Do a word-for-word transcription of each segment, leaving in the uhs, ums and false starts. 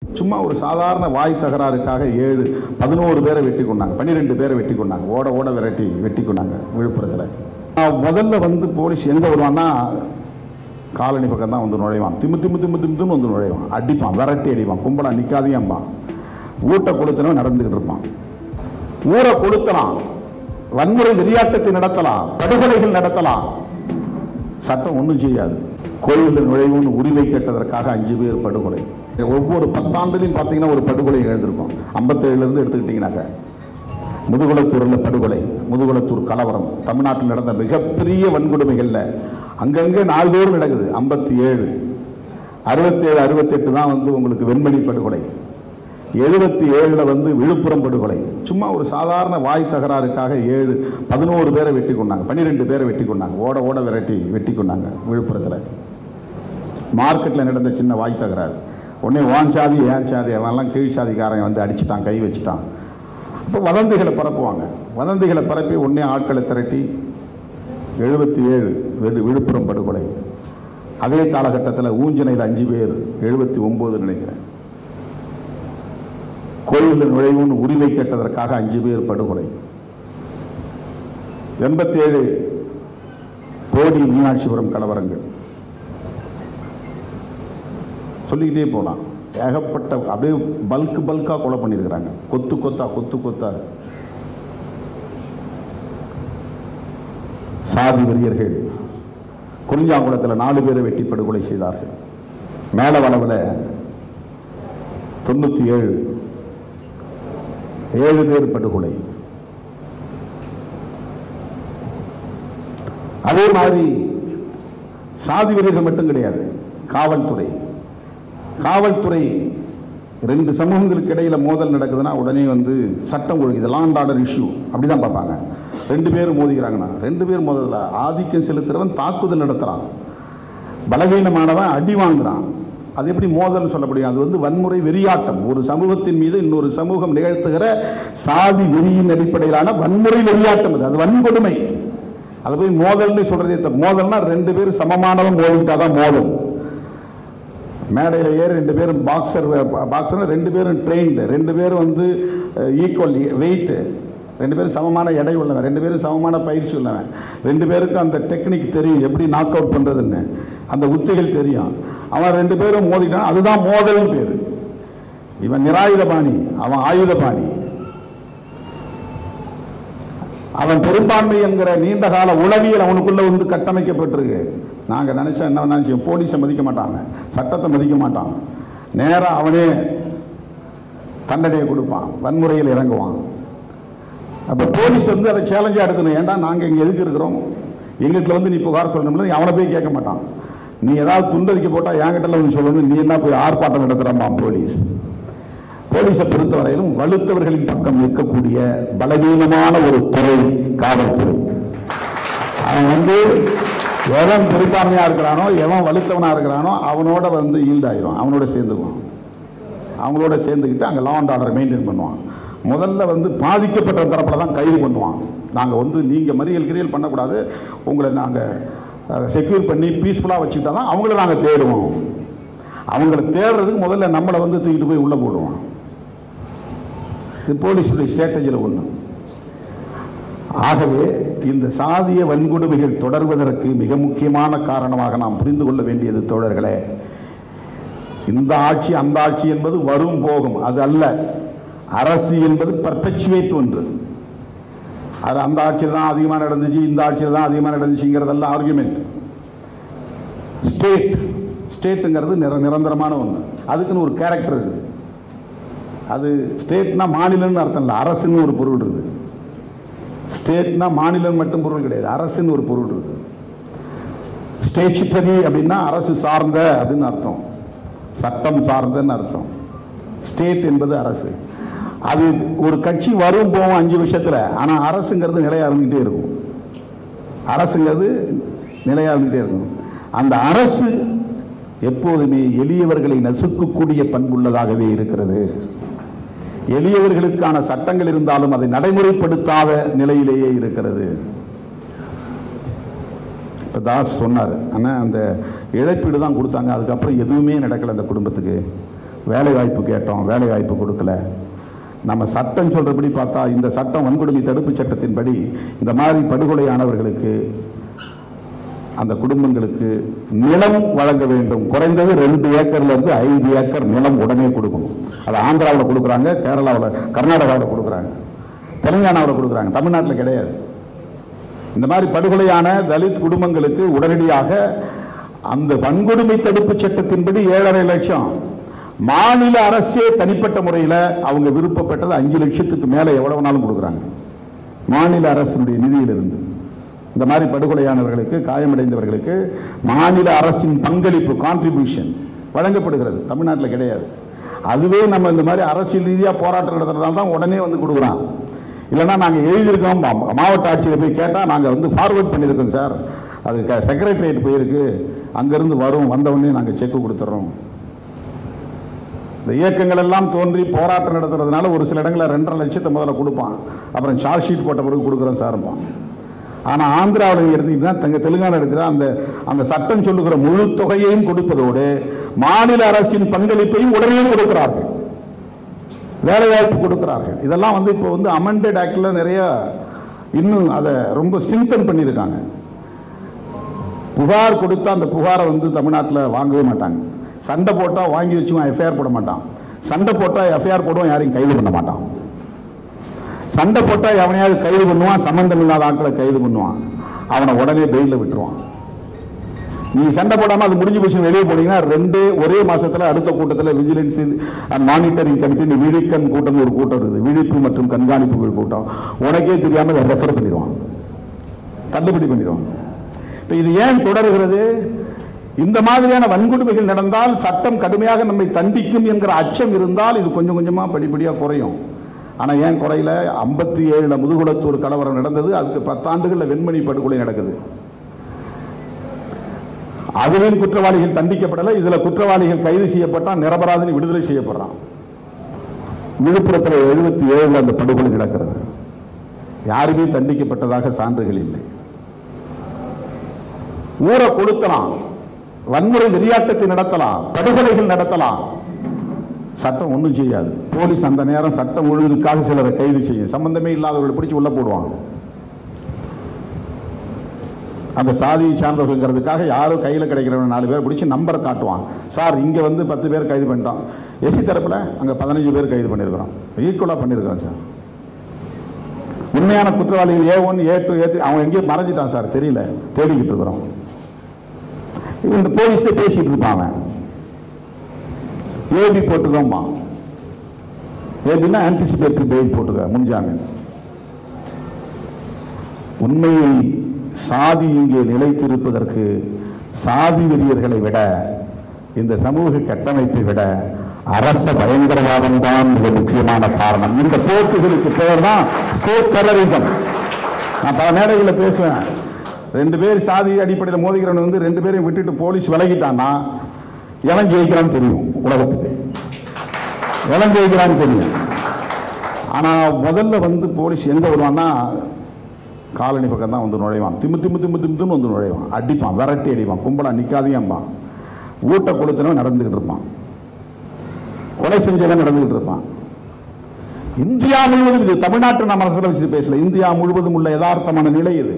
சும்மா ஒரு சாதாரண வாய் தகராறுக்காக ஏழு பதினோரு பேரை வெட்டி கொண்டாங்க, பன்னிரெண்டு பேரை வெட்டி கொண்டாங்க, ஓட ஓட விரட்டி வெட்டி கொண்டாங்க விழுப்புரத்தில். முதல்ல வந்து போலீஸ் எங்கே வருவான்னா காலனி பக்கம் தான் வந்து நுழைவான், திம்மு திம்மு திம்மு திம்முன்னு வந்து நுழைவான், அடிப்பான், விரட்டி அடிப்பான், கும்பலா நிற்காதையாம்பான், ஊட்ட கொளுத்தனவன் நடந்துக்கிட்டு இருப்பான். ஊரை கொளுத்தலாம், வன்முறை வெறியாட்டத்தை நடத்தலாம், படுகொலைகள் நடத்தலாம், சட்டம் ஒன்றும் செய்யாது. கோயிலில் நுழைவுன்னு உரிமை கேட்டதற்காக அஞ்சு பேர் படுகொலை. ஒவ்வொரு பத்தாண்டுலையும் பார்த்தீங்கன்னா ஒரு படுகொலை எழுந்திருக்கும். ஐம்பத்தேழுலேருந்து எடுத்துக்கிட்டிங்கனாக்க முதுகுளத்தூரில் படுகொலை, முதுகுளத்தூர் கலவரம் தமிழ்நாட்டில் நடந்த மிகப்பெரிய வன்கொடுமைகளில் அங்கங்கே நாள்தோறும் நடக்குது. ஐம்பத்தி ஏழு அறுபத்தேழு அறுபத்தெட்டு தான் வந்து உங்களுக்கு வெண்மணி படுகொலை, எழுபத்தி ஏழில் வந்து விழுப்புரம் படுகொலை. சும்மா ஒரு சாதாரண வாய் தகராறுக்காக ஏழு பதினோரு பேரை வெட்டி கொண்டாங்க, பன்னிரெண்டு பேரை வெட்டி கொண்டாங்க, ஓட ஓட விரட்டி வெட்டி கொண்டாங்க விழுப்புரத்தில். மார்க்கெட்டில் நடந்த சின்ன வாய் தகராறு, உடனே வான் சாதி ஏன் சாதி அவன்லாம் கீழ் சாதிக்காரன் வந்து அடிச்சுட்டான், கை வச்சுட்டான். இப்போ வதந்திகளை பரப்புவாங்க, வதந்திகளை பரப்பி உடனே ஆட்களை திரட்டி எழுபத்தி ஏழு விழுப்புரம் படுகொலை. அதே காலகட்டத்தில் ஊஞ்சனையில் அஞ்சு பேர், எழுபத்தி ஒன்பது நினைக்கிறேன், கோயிலில் நுழைவுன்னு உரிமை கேட்டதற்காக அஞ்சு பேர் படுகொலை. எண்பத்தி ஏழு போடி மீனாட்சிபுரம் கலவரங்கள், சொல்லிக்கிட்டே போகலாம். ஏகப்பட்ட அப்படியே பல்க் பல்கா கொலை பண்ணியிருக்கிறாங்க, கொத்து கொத்தா கொத்து கொத்தா. சாதி வெறியர்கள் குறிஞ்சாங்குளத்தில் நாலு பேரை வெட்டி படுகொலை செய்தார்கள். மேலவளவில் தொண்ணூற்றி ஏழு ஏழு பேர் படுகொலை. அதே மாதிரி சாதி வெறியர்கள் மட்டும் கிடையாது, காவல்துறை காவல்துறை ரெண்டு சமூகங்களுக்கு இடையில மோதல் நடக்குதுன்னா உடனே வந்து சட்டம் ஒழுங்கு, இது லா அண்ட் ஆர்டர் இஷ்யூ அப்படிதான் பார்ப்பாங்க. ரெண்டு பேரும் மோதிக்கிறாங்கன்னா ரெண்டு பேரும் மோதல ஆதிக்கம் செலுத்துறவன் தாக்குதல் நடத்துறான், பலவீனமானவன் அடி வாங்குறான். அது எப்படி மோதல் சொல்ல முடியும்? அது வந்து வன்முறை வெறியாட்டம், ஒரு சமூகத்தின் மீது இன்னொரு சமூகம் நிகழ்த்துகிற சாதி வெறியின் அடிப்படையிலான வன்முறை வெறியாட்டம். அது அது வன்கொடுமை. அதை போய் மோதல்னு சொல்றதே தப்பு. மோதல்னா ரெண்டு பேரும் சமமானவன் மோதிட்டாதான் மோதல். மேடையில் ஏறி ரெண்டு பேரும் பாக்ஸர் பாக்ஸர் ரெண்டு பேரும் ட்ரெயின்டு, ரெண்டு பேரும் வந்து ஈக்குவல் வெயிட்டு, ரெண்டு பேரும் சமமான எடை உள்ளவன், ரெண்டு பேரும் சமமான பயிற்சி உள்ளவன், ரெண்டு பேருக்கும் அந்த டெக்னிக் தெரியும், எப்படி நாக் அவுட் பண்ணுறதுன்னு அந்த உத்திகள் தெரியும். அவன் ரெண்டு பேரும் மோதிட்டான், அதுதான் மோதல்னு பேர். இவன் நிராயுதபாணி, அவன் ஆயுதபாணி. அவன் பெரும்பான்மை என்கிற நீண்ட கால உளவியல் அவனுக்குள்ள வந்து கட்டமைக்கப்பட்டிருக்கு. நாங்கள் நினைச்சா என்ன நினைச்சு போலீஸை மதிக்க மாட்டாங்க, சட்டத்தை மதிக்க மாட்டான், நேராக அவனே தண்டனையை கொடுப்பான், வன்முறையில் இறங்குவான். அப்போ போலீஸ் வந்து அதை சேலஞ்சாக எடுக்கணும். ஏன்டா நாங்கள் இங்கே எதுக்கு இருக்கிறோம், எங்கிட்ட வந்து நீ புகார் சொல்லணும்னு அவனை போய் கேட்க மாட்டான். நீ ஏதாவது துண்டறிக்கை போட்டால் என்கிட்ட வந்து சொல்லணும், நீ என்ன போய் ஆர்ப்பாட்டம் நடத்துகிறாமா போலீஸ். போலீஸை பொறுத்தவரையிலும் வலுத்தவர்களின் பக்கம் இருக்கக்கூடிய பலவீனமான ஒரு துறை காவல்துறை. அவன் வந்து எவன் பெரும்பான்மையாக இருக்கிறானோ, எவன் வலுத்தவனாக இருக்கிறானோ அவனோட வந்து ஈல்டாயிரும், அவனோட சேர்ந்துக்குவான், அவங்களோட சேர்ந்துக்கிட்டு அங்கே லா அண்ட் ஆர்டரை மெயின்டைன் பண்ணுவான். முதல்ல வந்து பாதிக்கப்பட்ட தரப்பில் தான் கைது பண்ணுவான். நாங்கள் வந்து நீங்கள் மறியல் கிரியல் பண்ணக்கூடாது, உங்களை நாங்கள் செக்யூர் பண்ணி பீஸ்ஃபுல்லாக வச்சுக்கிட்டா தான் அவங்கள நாங்கள் தேடுவோம். அவங்கள தேடுறதுக்கு முதல்ல நம்மளை வந்து தூக்கிட்டு போய் உள்ளே போடுவோம். இது போலீஸுடைய ஸ்ட்ராட்டஜியில் ஒன்று. ஆகவே இந்த சாதிய வன்கொடுமைகள் தொடர்வதற்கு மிக முக்கியமான காரணமாக நாம் புரிந்து கொள்ள வேண்டியது தோழர்களே, இந்த ஆட்சி அந்த ஆட்சி என்பது வரும் போகும், அது அல்ல. அரசு என்பது பர்பெச்சுவேட் ஒன்று. அது அந்த ஆட்சியில் தான் அதிகமாக நடந்துச்சு, இந்த ஆட்சியில் தான் அதிகமாக நடந்துச்சுங்கிறதெல்லாம் ஆர்குமெண்ட். ஸ்டேட் ஸ்டேட்டுங்கிறது நிர நிரந்தரமான ஒன்று, அதுக்குன்னு ஒரு கேரக்டர் இருக்குது. அது ஸ்டேட்னா மாநிலம்னு அர்த்தம் இல்லை, அரசுன்னு ஒரு பொருள் இருக்குது. ஸ்டேட்னா மாநிலம் மட்டும் பொருள் கிடையாது, அரசுன்னு ஒரு பொருள் இருக்குது. ஸ்டேச்சுட்டரி அப்படின்னா அரசு சார்ந்த அப்படின்னு அர்த்தம், சட்டம் சார்ந்தன்னு அர்த்தம். ஸ்டேட் என்பது அரசு. அது ஒரு கட்சி வரும் போகும் அஞ்சு வருஷத்தில், ஆனால் அரசுங்கிறது நிலையாக இருந்துகிட்டே இருக்கும். அரசுங்கிறது நிலையாக இருந்துகிட்டே இருக்கும். அந்த அரசு எப்போதுமே எளியவர்களை நசுக்கக்கூடிய பண்புள்ளதாகவே இருக்கிறது. எளியவர்களுக்கான சட்டங்கள் இருந்தாலும் அதை நடைமுறைப்படுத்தாத நிலையிலேயே இருக்கிறது. இப்போ தாஸ் சொன்னார், ஆனால் அந்த இழப்பீடு தான் கொடுத்தாங்க, அதுக்கப்புறம் எதுவுமே நடக்கலை அந்த குடும்பத்துக்கு. வேலை வாய்ப்பு கேட்டோம், வேலை வாய்ப்பு கொடுக்கல. நம்ம சட்டம் சொல்றபடி பார்த்தா இந்த சட்டம் வன்கொடுமை தடுப்பு சட்டத்தின்படி இந்த மாதிரி படுகொலையானவர்களுக்கு அந்த குடும்பங்களுக்கு நிலம் வழங்க வேண்டும். குறைந்தது ரெண்டு ஏக்கர்ல இருந்து ஐந்து ஏக்கர் நிலம் உடனே கொடுக்கணும். அது ஆந்திராவில் கொடுக்குறாங்க, கேரளாவில், கர்நாடகாவில் கொடுக்குறாங்க, தெலுங்கானாவில் கொடுக்குறாங்க, தமிழ்நாட்டில் கிடையாது. இந்த மாதிரி படுகொலையான தலித் குடும்பங்களுக்கு உடனடியாக அந்த வன்கொடுமை தடுப்பு சட்டத்தின்படி ஏழரை லட்சம், மாநில அரசே தனிப்பட்ட முறையில் அவங்க விருப்பப்பட்டது அஞ்சு லட்சத்துக்கு மேலே எவ்வளவு நாளும் கொடுக்குறாங்க மாநில அரசினுடைய நிதியிலிருந்து. இந்த மாதிரி படுகொலையானவர்களுக்கு, காயமடைந்தவர்களுக்கு மாநில அரசின் பங்களிப்பு கான்ட்ரிபியூஷன் வழங்கப்படுகிறது. தமிழ்நாட்டில் கிடையாது. அதுவே நம்ம இந்த மாதிரி அரசியல் ரீதியாக போராட்டம் நடத்துறதால தான் உடனே வந்து கொடுக்குறான். இல்லைன்னா நாங்கள் எழுதியிருக்கோம், மாவட்ட ஆட்சியில் போய் கேட்டால் நாங்கள் வந்து ஃபார்வர்ட் பண்ணியிருக்கோம் சார், அது செக்ரட்டரியேட் போயிருக்கு, அங்கேருந்து வரும், வந்தவொடனே நாங்கள் செக்கு கொடுத்துட்றோம். இந்த இயக்கங்கள் எல்லாம் தோன்றி போராட்டம் நடத்துறதுனால ஒரு சில இடங்களில் ரெண்டரை லட்சத்தை முதல்ல கொடுப்பான், அப்புறம் சார்ஜ் ஷீட் போட்ட பிறகு கொடுக்குறோம் சார்பான். ஆனால் ஆந்திராவில் எடுத்தீங்கன்னா தங்க தெலுங்கானா எடுத்துகிற அந்த அந்த சட்டம் சொல்லுகிற முழு தொகையையும் கொடுப்பதோடு மாநில அரசின் பங்களிப்பையும் உடனே கொடுக்கிறார்கள், வேலைவாய்ப்பு கொடுக்கிறார்கள். இதெல்லாம் வந்து இப்போ வந்து அமெண்டட் ஆக்டில் நிறைய இன்னும் அதை ரொம்ப ஸ்ட்ரென்தன் பண்ணியிருக்காங்க. புகார் கொடுத்தா அந்த புகாரை வந்து தமிழ்நாட்டில் வாங்கவே மாட்டாங்க. சண்டை போட்டால் வாங்கி வச்சுவான், எஃப்ஐஆர் போட மாட்டான். சண்டை போட்டால் எஃப்ஐஆர் போடுவான், யாரையும் கைது பண்ண மாட்டான். சண்டை போட்டால் எவனையாவது கைது பண்ணுவான், சம்பந்தம் இல்லாத ஆட்களை கைது பண்ணுவான், அவனை உடனே பெயிலில் விட்டுருவான். நீ சண்டை போடாமல் அது முடிஞ்சு போச்சு வெளியே போனீங்கன்னா ரெண்டு ஒரே மாசத்துல அடுத்த கூட்டத்தில் விஜிலன்ஸ் அண்ட் மானிட்டரிங் கமிட்டி விழிக்கன் கூட்டம் ஒரு கூட்டம் இருக்குது, விழிப்பு மற்றும் கண்காணிப்பு கூட்டம். உனக்கே தெரியாமல் அதை ரெஃபர் பண்ணிடுவான், தள்ளுபடி பண்ணிடுவான். இப்போ இது ஏன் தொடர்கிறது? இந்த மாதிரியான வன்கொடுமைகள் நடந்தால் சட்டம் கடுமையாக நம்மை தண்டிக்கும் என்கிற அச்சம் இருந்தால் இது கொஞ்சம் கொஞ்சமாக படிப்படியாக குறையும். ஆனால் ஏன் குறையில? ஐம்பத்தி ஏழுல முதுகுளத்தூர் கலவரம் நடந்தது, அதுக்கு பத்தாண்டுகளில் வெண்மணி படுகொலை நடக்குது. அதிலும் குற்றவாளிகள் தண்டிக்கப்படலை, இதுல குற்றவாளிகள் கைது செய்யப்பட்டான், நிரபராதினி விடுதலை செய்யப்படுறான். விழுப்புரத்தில் எழுபத்தி ஏழுல அந்த படுகொலை நடக்கிறது, யாருமே தண்டிக்கப்பட்டதாக சான்றுகள் இல்லை. ஊரை கொடுத்தலாம், வன்முறை வெறியாட்டத்தை நடத்தலாம், படுகொலைகள் நடத்தலாம், சட்டம் ஒன்றும் செய்யாது. போலீஸ் அந்த நேரம் சட்டம் ஒழுங்குக்காக சிலரை கைது செய்யும், சம்பந்தமே இல்லாதவர்களை பிடிச்சி உள்ள போடுவாங்க. அந்த சாதியை சார்ந்தவர்களுங்கிறதுக்காக யாரும் கையில் கிடைக்கிறவங்க நாலு பேர் பிடிச்சி நம்பரை காட்டுவான். சார் இங்கே வந்து பத்து பேர் கைது பண்ணிட்டோம், எஸ்சி தரப்பில் அங்கே பதினஞ்சு பேர் கைது பண்ணியிருக்கிறோம், ஈக்குவலாக பண்ணியிருக்கிறோம் சார். உண்மையான குற்றவாளிகள் A one A two A three அவன் எங்கேயும் மறைஞ்சிட்டான் சார், தெரியல, தேடிக்கிட்டு இருக்கிறோம். இந்த போலீஸ்ல பேசிட்டு இருப்பாங்க, ஏபி போட்டுக்கோமா, ஏபின்னா ஆன்டிசிபேட்டரி பெயில் போட்டுக்க, முன்ஜாமீன். உண்மையை சாதி இங்கே நிலைத்திருப்பதற்கு சாதி வெறியர்களை விட, இந்த சமூக கட்டமைப்பை விட அரச பயங்கரவாதம் தான் மிக முக்கியமான காரணம். இந்த போக்குகளுக்கு பெயர் தான் ஸ்டேட் டெரரிசம். நான் பல மேடைகளில் பேசுவேன், ரெண்டு பேர் சாதி அடிப்படையில் மோதிக்கிறவன் வந்து ரெண்டு பேரையும் விட்டுட்டு போலீஸ் விலகிட்டான்னா எவன் ஜெயிக்கிறான்னு தெரியும், உலகத்துக்கு எவன் ஜெயிக்கிறான்னு தெரியும். ஆனால் முதல்ல வந்து போலீஸ் எங்கே வருவான்னா காலனி பக்கம் தான் வந்து நுழைவான், திம்மு திம்மு திம்மு திம்முன்னு வந்து நுழைவான், அடிப்பான், விரட்டி அடிப்பான், கும்பலா நிற்காதையாம்பான், ஊட்ட கொடுத்தனவன் நடந்துக்கிட்டு இருப்பான், கொலை செஞ்சவன் நடந்துக்கிட்டு இருப்பான். இந்தியா முழுவதும், இது தமிழ்நாட்டு நம்ம அரசியல் வச்சுட்டு பேசல, இந்தியா முழுவதும் உள்ள யதார்த்தமான நிலை இது,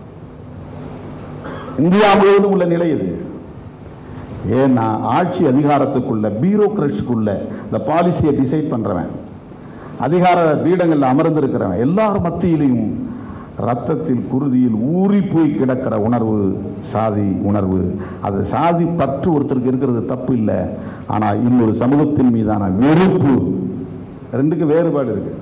இந்தியா முழுவதும் உள்ள நிலை இது. ஏன்னா ஆட்சி அதிகாரத்துக்குள்ள, பியூரோக்ராட்ஸ்க்குள்ள இந்த பாலிசியை டிசைட் பண்றவன், அதிகார பீடங்களில் அமர்ந்திருக்கிறவன், எல்லாரும் மத்தியிலையும் ரத்தத்தில் குருதியில் ஊறி போய் கிடக்கிற உணர்வு சாதி உணர்வு. அது சாதி பற்று ஒருத்தருக்கு இருக்கிறது தப்பு இல்லை, ஆனால் இன்னொரு சமூகத்தின் மீதான வெறுப்பு, ரெண்டுக்கு வேறுபாடு இருக்கு.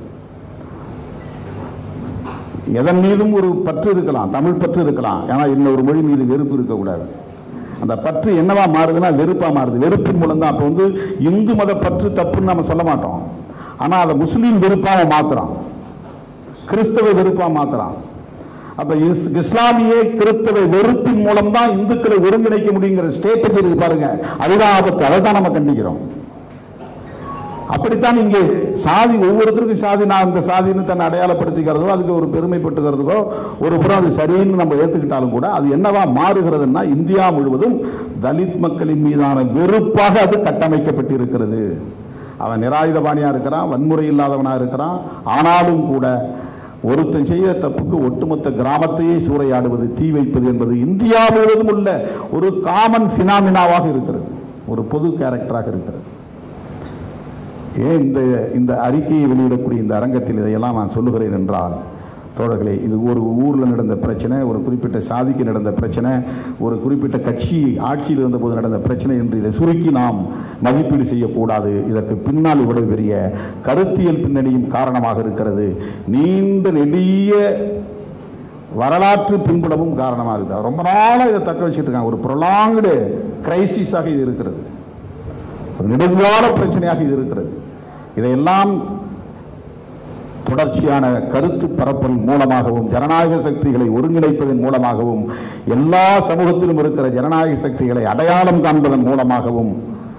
எதன் மீதும் ஒரு பற்று இருக்கலாம், தமிழ் பற்று இருக்கலாம், ஏன்னா இன்னொரு மொழி மீது வெறுப்பு இருக்கக்கூடாது. அந்த பற்று என்னவா மாறுதுன்னா வெறுப்பா மாறுது. வெறுப்பின் மூலம் தான். அப்போ வந்து இந்து மத பற்று தப்புன்னு நம்ம சொல்ல மாட்டோம், ஆனால் அதை முஸ்லீம் வெறுப்பாக மாத்துறான், கிறிஸ்தவ வெறுப்பா மாத்துறான். அப்ப இஸ்லாமிய கிறிஸ்தவ வெறுப்பின் மூலம் தான் இந்துக்களை ஒருங்கிணைக்க முடியுங்கிற ஸ்டேட்டஸ் இருக்கு பாருங்க, அதுதான் ஆபத்து. அதை தான் நம்ம கண்டிக்கிறோம். அப்படித்தான் இங்கே சாதி, ஒவ்வொருத்தருக்கும் சாதி, நான் இந்த சாதின்னு தன்னை அடையாளப்படுத்திக்கிறதோ அதுக்கு ஒரு பெருமைப்பட்டுக்கிறதுக்கோ ஒரு புறம் அது சரின்னு நம்ம ஏற்றுக்கிட்டாலும் கூட அது என்னவா மாறுகிறதுன்னா இந்தியா முழுவதும் தலித் மக்களின் மீதான வெறுப்பாக அது கட்டமைக்கப்பட்டிருக்கிறது. அவன் நிராயுதபாணியாக இருக்கிறான், வன்முறை இல்லாதவனாக இருக்கிறான். ஆனாலும் கூட ஒருத்தன் செய்ய தப்புக்கு ஒட்டுமொத்த கிராமத்தையே சூறையாடுவது, தீ வைப்பது என்பது இந்தியா முழுவதும் உள்ள ஒரு காமன் பினாமினாவாக இருக்கிறது, ஒரு பொது கேரக்டராக இருக்கிறது. ஏன் இந்த இந்த அறிக்கையை வெளியிடக்கூடிய இந்த அரங்கத்தில் இதையெல்லாம் நான் சொல்லுகிறேன் என்றால், தோழர்களே, இது ஒரு ஊரில் நடந்த பிரச்சனை, ஒரு குறிப்பிட்ட சாதிக்கு நடந்த பிரச்சனை, ஒரு குறிப்பிட்ட கட்சி ஆட்சியில் இருந்தபோது நடந்த பிரச்சனை என்று இதை சுருக்கி நாம் மதிப்பீடு செய்யக்கூடாது. இதற்கு பின்னால் இவ்வளவு பெரிய கருத்தியல் பின்னணியும் காரணமாக இருக்கிறது. நீண்ட நெடிய வரலாற்று பின்புலமும் காரணமாக இருக்குது. ரொம்ப நாளாக இதை தக்க வச்சுட்டு இருக்காங்க. ஒரு ப்ரொலாங்டு கிரைசிஸாக இது இருக்கிறது, ஒரு நெடுங்கால பிரச்சனையாக இது இருக்கிறது. இதையெல்லாம் தொடர்ச்சியான கருத்து பரப்பல் மூலமாகவும் ஜனநாயக சக்திகளை ஒருங்கிணைப்பதன் மூலமாகவும் எல்லா சமூகத்திலும் இருக்கிற ஜனநாயக சக்திகளை அடையாளம் காண்பதன் மூலமாகவும்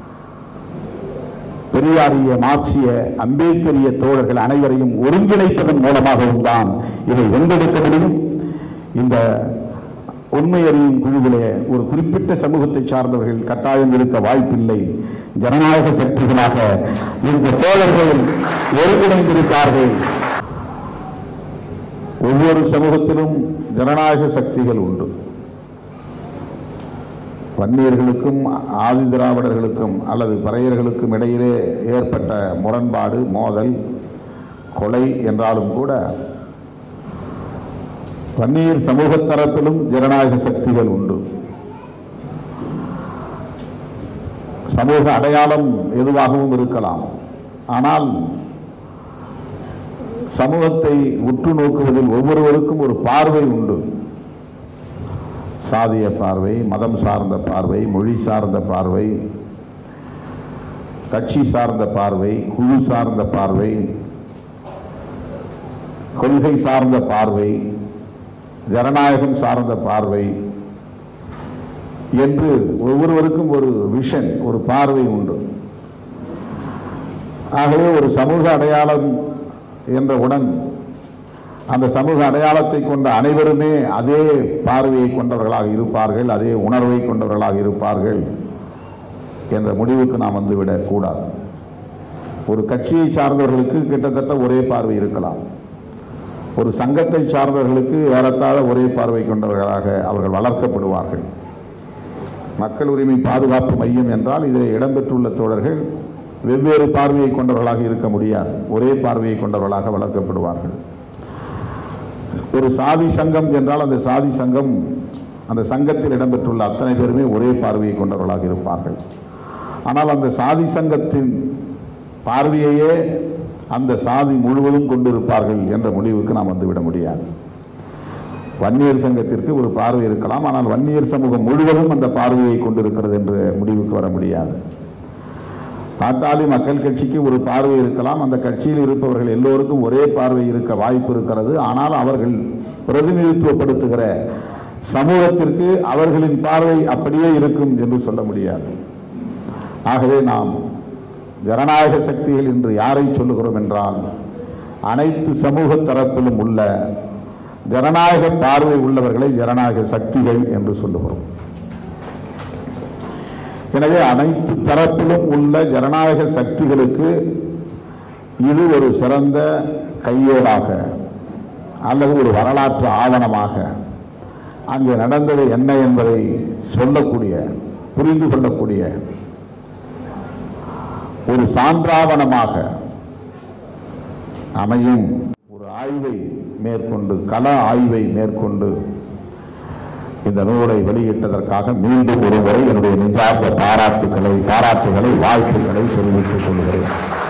பெரியாரிய, மார்க்சிய, அம்பேத்கரிய தோழர்கள் அனைவரையும் ஒருங்கிணைப்பதன் மூலமாகவும் தான் இதை வென்றெடுக்க முடியும். இந்த உண்மை அறியும் குழுவிலே ஒரு குறிப்பிட்ட சமூகத்தை சார்ந்தவர்கள் கட்டாயம் இருக்க வாய்ப்பில்லை. ஜனநாயக சக்திகளாக இந்த தோழர்கள் ஒருங்கிணைந்திருக்கிறார்கள். ஒவ்வொரு சமூகத்திலும் ஜனநாயக சக்திகள் உண்டு. வன்னியர்களுக்கும் ஆதி திராவிடர்களுக்கும் அல்லது பறையர்களுக்கும் இடையிலே ஏற்பட்ட முரண்பாடு, மோதல், கொலை என்றாலும் கூட வன்னியர் சமூக தரப்பிலும் ஜனநாயக சக்திகள் உண்டு. சமூக அடையாளம் எதுவாகவும் இருக்கலாம். ஆனால் சமூகத்தை உற்று நோக்குவதில் ஒவ்வொருவருக்கும் ஒரு பார்வை உண்டு. சாதிய பார்வை, மதம் சார்ந்த பார்வை, மொழி சார்ந்த பார்வை, கட்சி சார்ந்த பார்வை, குழு சார்ந்த பார்வை, கொள்கை சார்ந்த பார்வை, ஜனநாயகம் சார்ந்த பார்வை என்று ஒவ்வொருவருக்கும் ஒரு விஷன், ஒரு பார்வை உண்டு. ஆகவே ஒரு சமூக அடையாளம் என்றவுடன் அந்த சமூக அடையாளத்தை கொண்ட அனைவருமே அதே பார்வையை கொண்டவர்களாக இருப்பார்கள், அதே உணர்வை கொண்டவர்களாக இருப்பார்கள் என்ற முடிவுக்கு நாம் வந்துவிடக் கூடாது. ஒரு கட்சியை சார்ந்தவர்களுக்கு கிட்டத்தட்ட ஒரே பார்வை இருக்கலாம். ஒரு சங்கத்தை சார்ந்தவர்களுக்கு ஏறத்தாழ ஒரே பார்வை கொண்டவர்களாக அவர்கள் வளர்க்கப்படுவார்கள். மக்கள் உரிமை பாதுகாப்பு மையம் என்றால் இதில் இடம்பெற்றுள்ள தோழர்கள் வெவ்வேறு பார்வையை கொண்டவர்களாக இருக்க முடியாது, ஒரே பார்வையை கொண்டவர்களாக வளர்க்கப்படுவார்கள். ஒரு சாதி சங்கம் என்றால் அந்த சாதி சங்கம், அந்த சங்கத்தில் இடம்பெற்றுள்ள அத்தனை பேருமே ஒரே பார்வையை கொண்டவர்களாக இருப்பார்கள். ஆனால் அந்த சாதி சங்கத்தின் பார்வையையே அந்த சாதி முழுவதும் கொண்டிருப்பார்கள் என்ற முடிவுக்கு நாம் வந்துவிட முடியாது. வன்னியர் சங்கத்திற்கு ஒரு பார்வை இருக்கலாம், ஆனால் வன்னியர் சமூகம் முழுவதும் அந்த பார்வையை கொண்டிருக்கிறது என்ற முடிவுக்கு வர முடியாது. பாட்டாளி மக்கள் கட்சிக்கு ஒரு பார்வை இருக்கலாம், அந்த கட்சியில் இருப்பவர்கள் எல்லோருக்கும் ஒரே பார்வை இருக்க வாய்ப்பு இருக்கிறது. ஆனால் அவர்கள் பிரதிநிதித்துவப்படுத்துகிற சமூகத்திற்கு அவர்களின் பார்வை அப்படியே இருக்கும் என்று சொல்ல முடியாது. ஆகவே நாம் ஜனநாயக சக்திகள் என்று யாரை சொல்லுகிறோம் என்றால், அனைத்து சமூக தரப்பிலும் உள்ள ஜனநாயக பார்வை உள்ளவர்களை ஜனநாயக சக்திகள் என்று சொல்லுகிறோம். எனவே அனைத்து தரப்பிலும் உள்ள ஜனநாயக சக்திகளுக்கு இது ஒரு சிறந்த கையேடாக அல்லது ஒரு வரலாற்று ஆவணமாக, அங்கே நடந்தது என்ன என்பதை சொல்லக்கூடிய, புரிந்து கொள்ளக்கூடிய ஒரு சான்றாவணமாக அமையும் ஒரு ஆய்வை மேற்கொண்டு, கள ஆய்வை மேற்கொண்டு இந்த நூலை வெளியிட்டதற்காக மீண்டும் ஒரு முறை என்னுடைய நெஞ்சார்ந்த பாராட்டுகளை பாராட்டுகளை வாழ்த்துக்களை தெரிவித்துக் கொள்கிறேன்.